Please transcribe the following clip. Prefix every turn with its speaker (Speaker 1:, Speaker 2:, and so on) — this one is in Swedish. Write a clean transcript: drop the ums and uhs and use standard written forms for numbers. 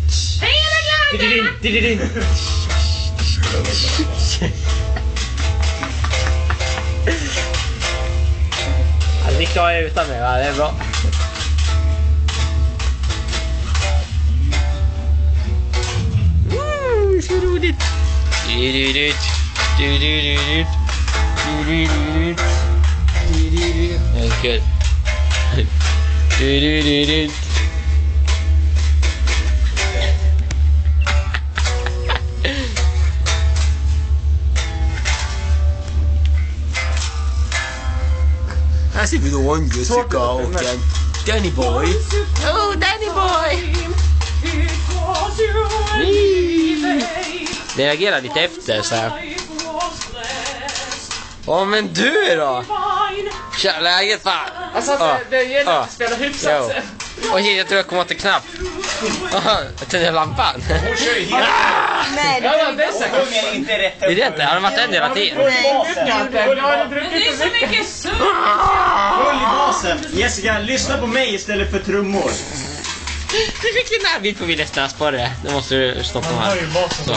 Speaker 1: Vi klarar utan mig, va? Det är bra. Så roligt. That's good. Här ser vi då en Jessica och en Danny Boy. Oh, Danny Boy! Det reagerar lite efter så här. Åh, men du då? Tja, läget fan?
Speaker 2: Alltså, det gäller att spela hyfsat.
Speaker 1: Och jag tror jag kommer åt en knapp. Jag tänder lampan.
Speaker 3: Nej,
Speaker 2: det är
Speaker 3: inte rätt.
Speaker 1: Det är det inte, har det varit en hela tiden?
Speaker 2: Men det är så mycket surr.
Speaker 4: Håll i basen. Jessica, lyssna på mig istället för trummor.
Speaker 1: Du fick ju närbild på min nästa på det. Nu måste du stoppa här. Så.